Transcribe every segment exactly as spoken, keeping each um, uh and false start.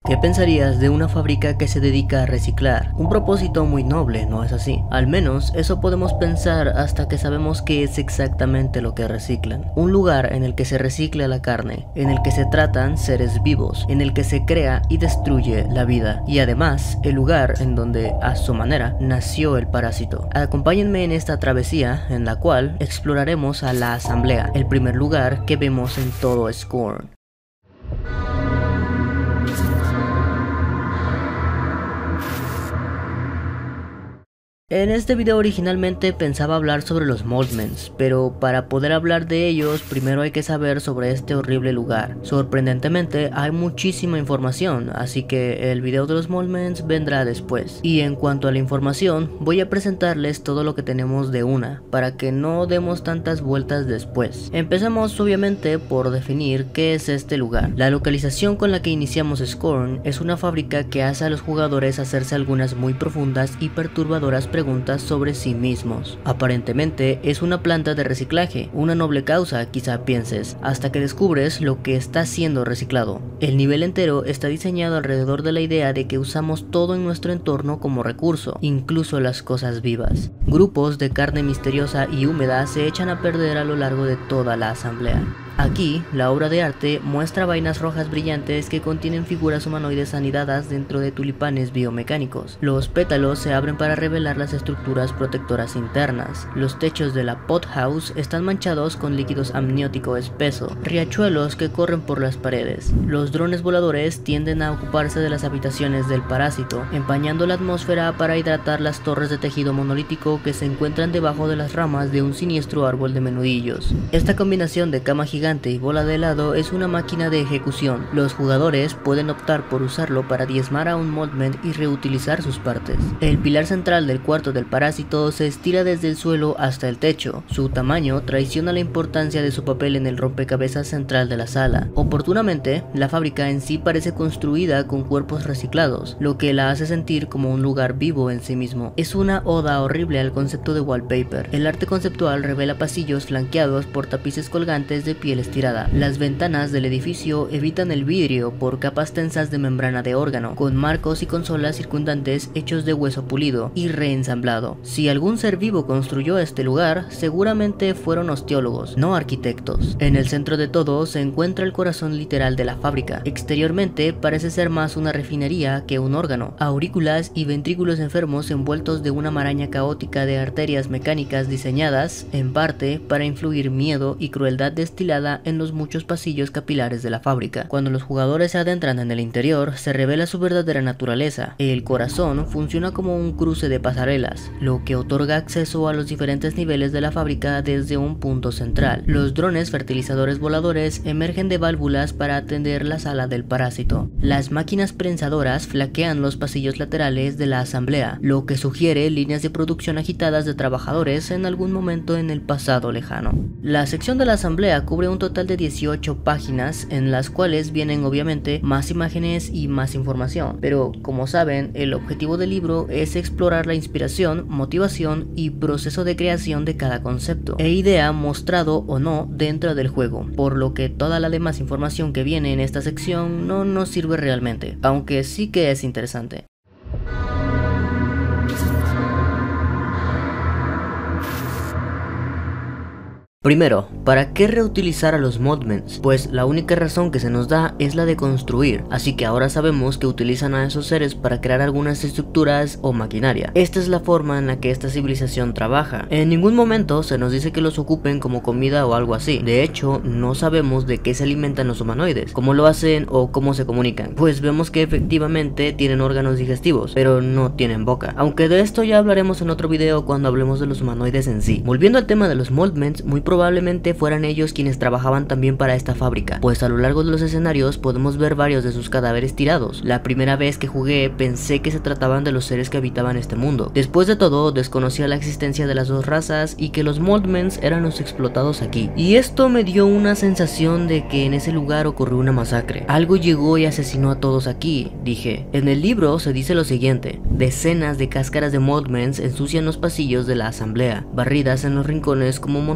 ¿Qué pensarías de una fábrica que se dedica a reciclar? Un propósito muy noble, ¿no es así? Al menos eso podemos pensar hasta que sabemos qué es exactamente lo que reciclan. Un lugar en el que se recicla la carne, en el que se tratan seres vivos, en el que se crea y destruye la vida, y además el lugar en donde, a su manera, nació el parásito. Acompáñenme en esta travesía en la cual exploraremos a la Asamblea, el primer lugar que vemos en todo Scorn. En este video originalmente pensaba hablar sobre los Moldmens, pero para poder hablar de ellos primero hay que saber sobre este horrible lugar. Sorprendentemente hay muchísima información, así que el video de los Moldmens vendrá después. Y en cuanto a la información, voy a presentarles todo lo que tenemos de una, para que no demos tantas vueltas después. Empezamos obviamente por definir qué es este lugar. La localización con la que iniciamos Scorn es una fábrica que hace a los jugadores hacerse algunas muy profundas y perturbadoras preguntas sobre sí mismos. Aparentemente es una planta de reciclaje, una noble causa quizá pienses, hasta que descubres lo que está siendo reciclado. El nivel entero está diseñado alrededor de la idea de que usamos todo en nuestro entorno como recurso, incluso las cosas vivas. Grupos de carne misteriosa y húmeda se echan a perder a lo largo de toda la asamblea. Aquí, la obra de arte muestra vainas rojas brillantes que contienen figuras humanoides anidadas dentro de tulipanes biomecánicos. Los pétalos se abren para revelar las estructuras protectoras internas. Los techos de la pothouse están manchados con líquidos amniótico espeso, riachuelos que corren por las paredes. Los drones voladores tienden a ocuparse de las habitaciones del parásito, empañando la atmósfera para hidratar las torres de tejido monolítico que se encuentran debajo de las ramas de un siniestro árbol de menudillos. Esta combinación de cama gigante y bola de helado es una máquina de ejecución. Los jugadores pueden optar por usarlo para diezmar a un Moldmen y reutilizar sus partes. El pilar central del cuarto del parásito se estira desde el suelo hasta el techo. Su tamaño traiciona la importancia de su papel en el rompecabezas central de la sala. Oportunamente, la fábrica en sí parece construida con cuerpos reciclados, lo que la hace sentir como un lugar vivo en sí mismo. Es una oda horrible al concepto de wallpaper. El arte conceptual revela pasillos flanqueados por tapices colgantes de piel estirada. Las ventanas del edificio evitan el vidrio por capas tensas de membrana de órgano, con marcos y consolas circundantes hechos de hueso pulido y reensamblado. Si algún ser vivo construyó este lugar, seguramente fueron osteólogos, no arquitectos. En el centro de todo se encuentra el corazón literal de la fábrica. Exteriormente parece ser más una refinería que un órgano. Aurículas y ventrículos enfermos envueltos de una maraña caótica de arterias mecánicas diseñadas, en parte, para influir miedo y crueldad destilada en los muchos pasillos capilares de la fábrica. Cuando los jugadores se adentran en el interior, se revela su verdadera naturaleza. El corazón funciona como un cruce de pasarelas, lo que otorga acceso a los diferentes niveles de la fábrica desde un punto central. Los drones fertilizadores voladores emergen de válvulas para atender la sala del parásito. Las máquinas prensadoras flaquean los pasillos laterales de la asamblea, lo que sugiere líneas de producción agitadas de trabajadores en algún momento en el pasado lejano. La sección de la asamblea cubre un total de dieciocho páginas, en las cuales vienen obviamente más imágenes y más información, pero como saben, el objetivo del libro es explorar la inspiración, motivación y proceso de creación de cada concepto e idea mostrado o no dentro del juego, por lo que toda la demás información que viene en esta sección no nos sirve realmente, aunque sí que es interesante. Primero, ¿para qué reutilizar a los Moldmens? Pues la única razón que se nos da es la de construir, así que ahora sabemos que utilizan a esos seres para crear algunas estructuras o maquinaria. Esta es la forma en la que esta civilización trabaja. En ningún momento se nos dice que los ocupen como comida o algo así. De hecho, no sabemos de qué se alimentan los humanoides, cómo lo hacen o cómo se comunican. Pues vemos que efectivamente tienen órganos digestivos, pero no tienen boca. Aunque de esto ya hablaremos en otro video cuando hablemos de los humanoides en sí. Volviendo al tema de los Moldmens, muy probablemente Probablemente fueran ellos quienes trabajaban también para esta fábrica, pues a lo largo de los escenarios podemos ver varios de sus cadáveres tirados. La primera vez que jugué pensé que se trataban de los seres que habitaban este mundo. Después de todo, desconocía la existencia de las dos razas y que los Moldmens eran los explotados aquí. Y esto me dio una sensación de que en ese lugar ocurrió una masacre. Algo llegó y asesinó a todos aquí, dije. En el libro se dice lo siguiente: decenas de cáscaras de Moldmens ensucian los pasillos de la asamblea, barridas en los rincones como montones de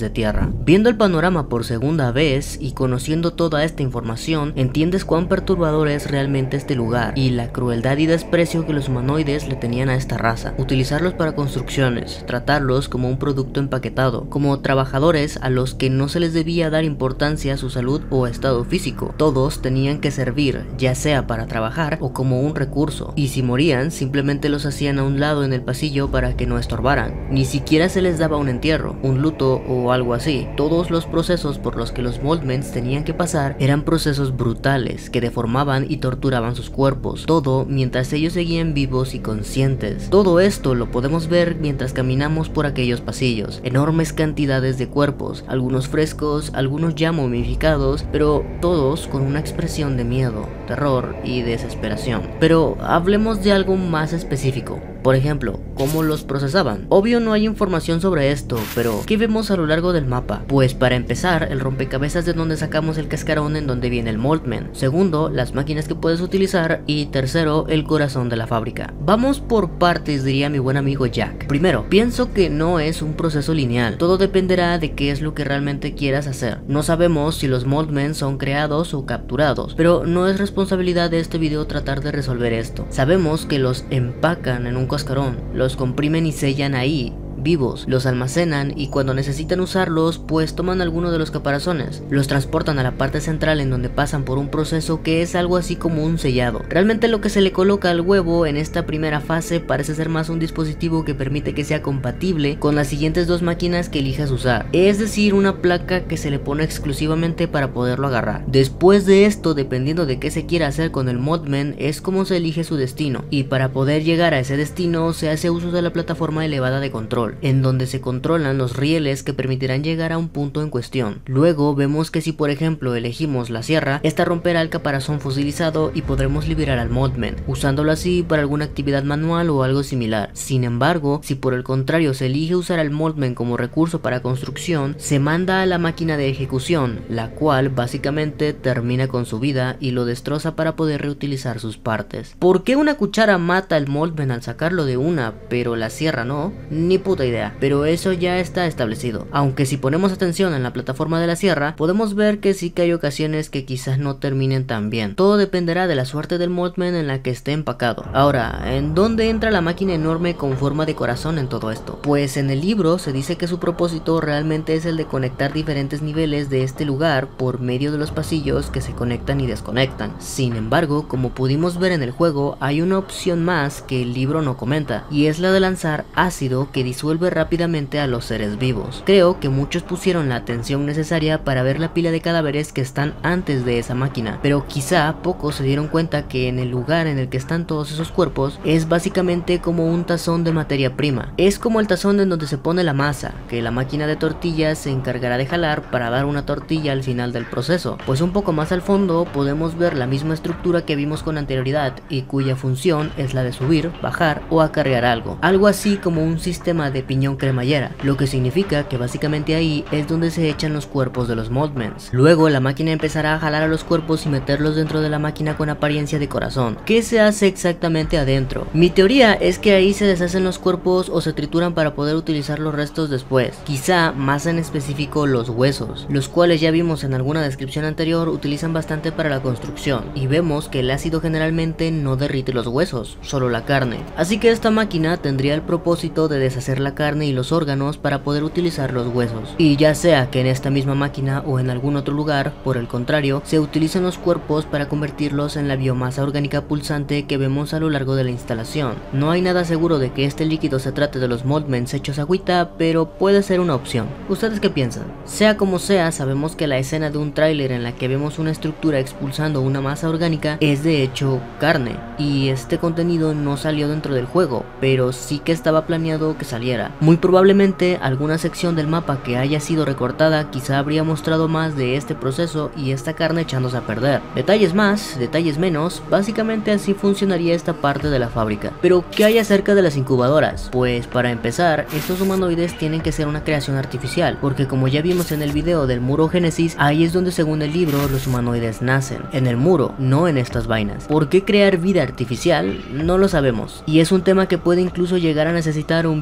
de tierra. Viendo el panorama por segunda vez y conociendo toda esta información, entiendes cuán perturbador es realmente este lugar y la crueldad y desprecio que los humanoides le tenían a esta raza. Utilizarlos para construcciones, tratarlos como un producto empaquetado, como trabajadores a los que no se les debía dar importancia a su salud o estado físico. Todos tenían que servir, ya sea para trabajar o como un recurso, y si morían simplemente los hacían a un lado en el pasillo para que no estorbaran. Ni siquiera se les daba un entierro, un luto o algo así. Todos los procesos por los que los Moldmens tenían que pasar eran procesos brutales que deformaban y torturaban sus cuerpos, todo mientras ellos seguían vivos y conscientes. Todo esto lo podemos ver mientras caminamos por aquellos pasillos, enormes cantidades de cuerpos, algunos frescos, algunos ya momificados, pero todos con una expresión de miedo, terror y desesperación. Pero hablemos de algo más específico. Por ejemplo, ¿cómo los procesaban? Obvio no hay información sobre esto, pero ¿qué vemos a lo largo del mapa? Pues para empezar, el rompecabezas de donde sacamos el cascarón en donde viene el Moldman. Segundo, las máquinas que puedes utilizar. Y tercero, el corazón de la fábrica. Vamos por partes, diría mi buen amigo Jack. Primero, pienso que no es un proceso lineal. Todo dependerá de qué es lo que realmente quieras hacer. No sabemos si los Moldmen son creados o capturados, pero no es responsabilidad de este video tratar de resolver esto. Sabemos que los empacan en un cascarón, los comprimen y sellan ahí, vivos, los almacenan y cuando necesitan usarlos pues toman alguno de los caparazones, los transportan a la parte central en donde pasan por un proceso que es algo así como un sellado. Realmente lo que se le coloca al huevo en esta primera fase parece ser más un dispositivo que permite que sea compatible con las siguientes dos máquinas que elijas usar, es decir, una placa que se le pone exclusivamente para poderlo agarrar. Después de esto, dependiendo de qué se quiera hacer con el Moldman, es como se elige su destino, y para poder llegar a ese destino se hace uso de la plataforma elevada de control, en donde se controlan los rieles que permitirán llegar a un punto en cuestión. Luego vemos que si por ejemplo elegimos la sierra, esta romperá el caparazón fosilizado y podremos liberar al Moldman, usándolo así para alguna actividad manual o algo similar. Sin embargo, si por el contrario se elige usar al Moldman como recurso para construcción, se manda a la máquina de ejecución, la cual básicamente termina con su vida y lo destroza para poder reutilizar sus partes. ¿Por qué una cuchara mata al Moldman al sacarlo de una, pero la sierra no? Ni puta idea, pero eso ya está establecido. Aunque si ponemos atención en la plataforma de la sierra, podemos ver que sí que hay ocasiones que quizás no terminen tan bien. Todo dependerá de la suerte del Moldman en la que esté empacado. Ahora, ¿en dónde entra la máquina enorme con forma de corazón en todo esto? Pues en el libro se dice que su propósito realmente es el de conectar diferentes niveles de este lugar por medio de los pasillos que se conectan y desconectan. Sin embargo, como pudimos ver en el juego, hay una opción más que el libro no comenta, y es la de lanzar ácido que disuelve rápidamente a los seres vivos. Creo que muchos pusieron la atención necesaria para ver la pila de cadáveres que están antes de esa máquina, pero quizá pocos se dieron cuenta que en el lugar en el que están todos esos cuerpos es básicamente como un tazón de materia prima. Es como el tazón en donde se pone la masa, que la máquina de tortillas se encargará de jalar para dar una tortilla al final del proceso. Pues un poco más al fondo podemos ver la misma estructura que vimos con anterioridad y cuya función es la de subir, bajar o acarrear algo. Algo así como un sistema de piñón cremallera, lo que significa que básicamente ahí es donde se echan los cuerpos de los Moldmans. Luego la máquina empezará a jalar a los cuerpos y meterlos dentro de la máquina con apariencia de corazón. ¿Qué se hace exactamente adentro? Mi teoría es que ahí se deshacen los cuerpos o se trituran para poder utilizar los restos después. Quizá más en específico los huesos, los cuales ya vimos en alguna descripción anterior utilizan bastante para la construcción, y vemos que el ácido generalmente no derrite los huesos, solo la carne. Así que esta máquina tendría el propósito de deshacer la carne y los órganos para poder utilizar los huesos. Y ya sea que en esta misma máquina o en algún otro lugar, por el contrario, se utilizan los cuerpos para convertirlos en la biomasa orgánica pulsante que vemos a lo largo de la instalación. No hay nada seguro de que este líquido se trate de los Moldmans hechos agüita, pero puede ser una opción. ¿Ustedes qué piensan? Sea como sea, sabemos que la escena de un tráiler en la que vemos una estructura expulsando una masa orgánica es de hecho carne, y este contenido no salió dentro del juego, pero sí que estaba planeado que saliera. Muy probablemente alguna sección del mapa que haya sido recortada quizá habría mostrado más de este proceso y esta carne echándose a perder. Detalles más, detalles menos, básicamente así funcionaría esta parte de la fábrica. Pero ¿qué hay acerca de las incubadoras? Pues para empezar, estos humanoides tienen que ser una creación artificial, porque como ya vimos en el video del muro Génesis, ahí es donde según el libro los humanoides nacen, en el muro, no en estas vainas. ¿Por qué crear vida artificial? No lo sabemos, y es un tema que puede incluso llegar a necesitar un video entero.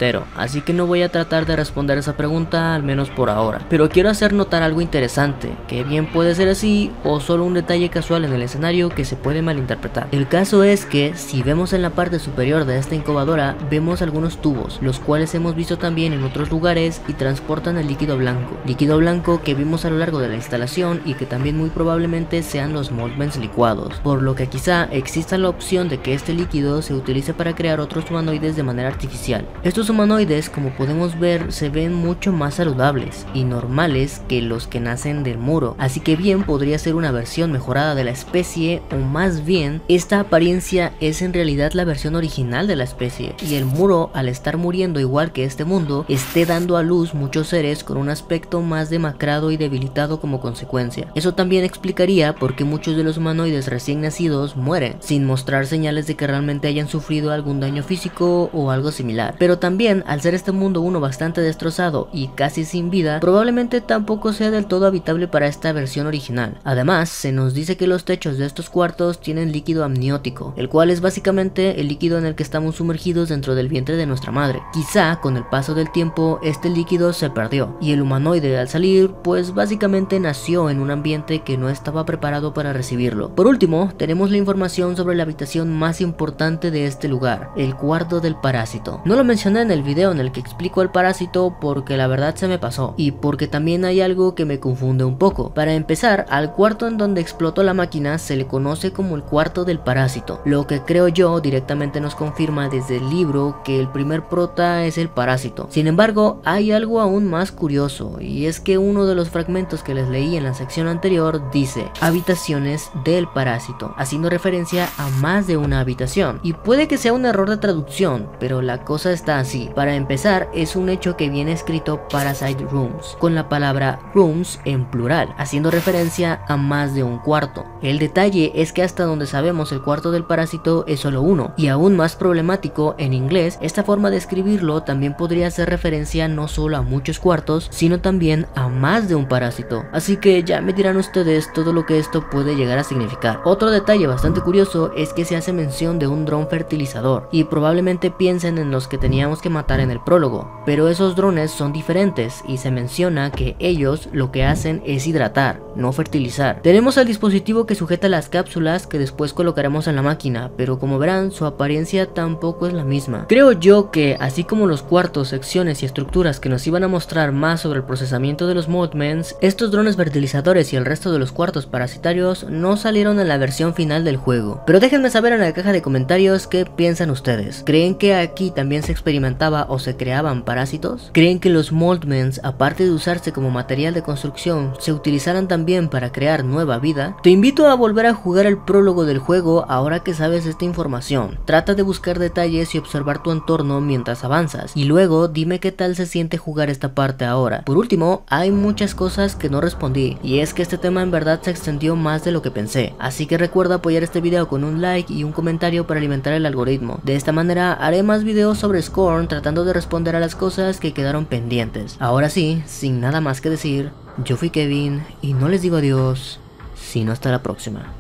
primero, así que no voy a tratar de responder esa pregunta, al menos por ahora. Pero quiero hacer notar algo interesante, que bien puede ser así o solo un detalle casual en el escenario que se puede malinterpretar. El caso es que si vemos en la parte superior de esta incubadora, vemos algunos tubos, los cuales hemos visto también en otros lugares y transportan el líquido blanco. Líquido blanco que vimos a lo largo de la instalación y que también muy probablemente sean los Mothmens licuados, por lo que quizá exista la opción de que este líquido se utilice para crear otros humanoides de manera artificial. Estos humanoides, como podemos ver, se ven mucho más saludables y normales que los que nacen del muro, así que bien podría ser una versión mejorada de la especie, o más bien esta apariencia es en realidad la versión original de la especie, y el muro, al estar muriendo igual que este mundo, esté dando a luz muchos seres con un aspecto más demacrado y debilitado como consecuencia. Eso también explicaría por qué muchos de los humanoides recién nacidos mueren, sin mostrar señales de que realmente hayan sufrido algún daño físico o algo similar. Pero también, al ser este mundo uno bastante destrozado y casi sin vida, probablemente tampoco sea del todo habitable para esta versión original. Además, se nos dice que los techos de estos cuartos tienen líquido amniótico, el cual es básicamente el líquido en el que estamos sumergidos dentro del vientre de nuestra madre. Quizá con el paso del tiempo este líquido se perdió y el humanoide al salir pues básicamente nació en un ambiente que no estaba preparado para recibirlo. Por último, tenemos la información sobre la habitación más importante de este lugar, el cuarto del parásito. No lo mencioné en el video en el que explico el parásito porque la verdad se me pasó y porque también hay algo que me confunde un poco. Para empezar, al cuarto en donde explotó la máquina se le conoce como el cuarto del parásito, lo que creo yo directamente nos confirma desde el libro que el primer prota es el parásito. Sin embargo, hay algo aún más curioso, y es que uno de los fragmentos que les leí en la sección anterior dice habitaciones del parásito, haciendo referencia a más de una habitación, y puede que sea un error de traducción, pero la cosa está así. Para empezar, es un hecho que viene escrito Parasite Rooms, con la palabra rooms en plural, haciendo referencia a más de un cuarto. El detalle es que hasta donde sabemos el cuarto del parásito es solo uno, y aún más problemático, en inglés esta forma de escribirlo también podría hacer referencia no solo a muchos cuartos, sino también a más de un parásito. Así que ya me dirán ustedes todo lo que esto puede llegar a significar. Otro detalle bastante curioso es que se hace mención de un dron fertilizador, y probablemente piensen en los que teníamos que matar en el prólogo, pero esos drones son diferentes y se menciona que ellos lo que hacen es hidratar, no fertilizar. Tenemos al dispositivo que sujeta las cápsulas que después colocaremos en la máquina, pero como verán su apariencia tampoco es la misma. Creo yo que así como los cuartos, secciones y estructuras que nos iban a mostrar más sobre el procesamiento de los Mothmens, estos drones fertilizadores y el resto de los cuartos parasitarios no salieron en la versión final del juego. Pero déjenme saber en la caja de comentarios qué piensan ustedes. ¿Creen que aquí también se experimentaba o se creaban parásitos? ¿Creen que los Mothmens, aparte de usarse como material de construcción, se utilizaran también para crear nueva vida? Te invito a volver a jugar el prólogo del juego ahora que sabes esta información. Trata de buscar detalles y observar tu entorno mientras avanzas, y luego dime qué tal se siente jugar esta parte ahora. Por último, hay muchas cosas que no respondí, y es que este tema en verdad se extendió más de lo que pensé, así que recuerda apoyar este video con un like y un comentario para alimentar el algoritmo. De esta manera haré más videos sobre Scorn tratando de responder a las cosas que quedaron pendientes. Ahora sí, sin nada más que decir, yo fui Kevin y no les digo adiós, sino hasta la próxima.